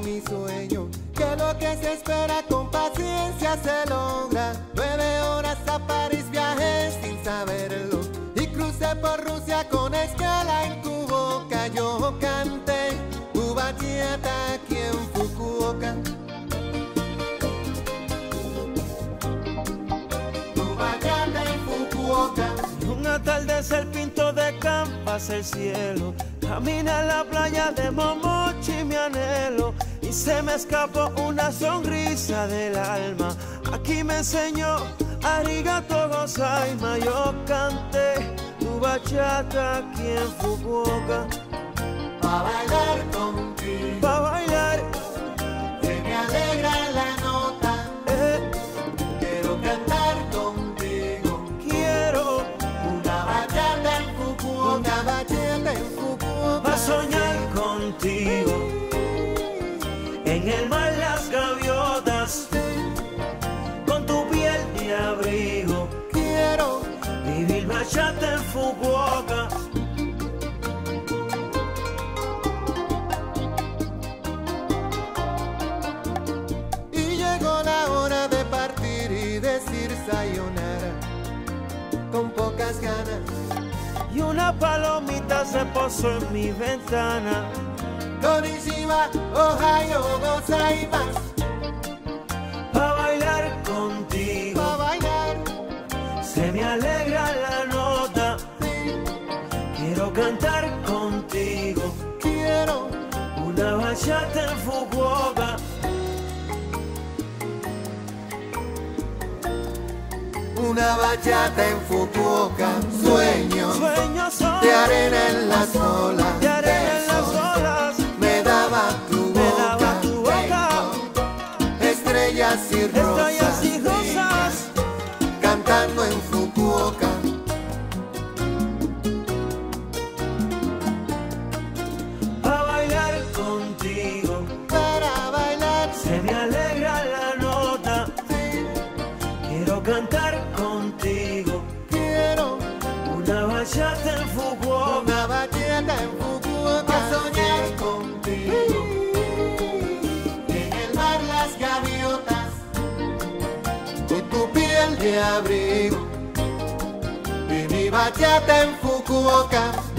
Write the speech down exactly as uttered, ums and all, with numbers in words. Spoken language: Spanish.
mi sueño, que lo que se espera con paciencia se logra. Nueve horas a París viajé sin saberlo y crucé por Rusia con escala en Fukuoka. Yo canté tu bachata aquí en Fukuoka. Tu bachata en Fukuoka. Un atardecer pinto de campas el cielo. Caminé a la playa de Momochi mi anhelo y se me escapó una sonrisa del alma. Aquí me enseñó arigato gozaima. Yo canté tu bachata aquí en Fukuoka. Pa' bailar contigo, Pa' bailar, se me alegra la nota. eh, Quiero cantar contigo quiero una bachata en Fukuoka. Una bachata en Fukuoka. pa' soñar contigo. En el mar las gaviotas, con tu piel de abrigo. Quiero Vivir bachata en Fukuoka. y llegó la hora de partir y decir sayonara con pocas ganas. Y una palomita se posó en mi ventana. Konnichiwa, Ohio gozaimasu. Pa' bailar contigo, Pa' bailar, se me alegra la nota. sí, Quiero cantar contigo quiero una bachata en Fukuoka. una bachata en Fukuoka. Sueño Sueños son de arena en las olas, de arena en las besos olas. me daba tu Me boca. daba tu boca. Tengo estrellas y rosas, Estrellas y rosas. cantando en Fukuoka. Pa' bailar contigo, Para bailar, se me alegra la nota. sí, Quiero cantar contigo quiero una bachata en Fukuoka. una bachata en Fukuoka. Pa' soñar contigo. En el mar las gaviotas, con tu piel de abrigo. Y mi bachata en Fukuoka.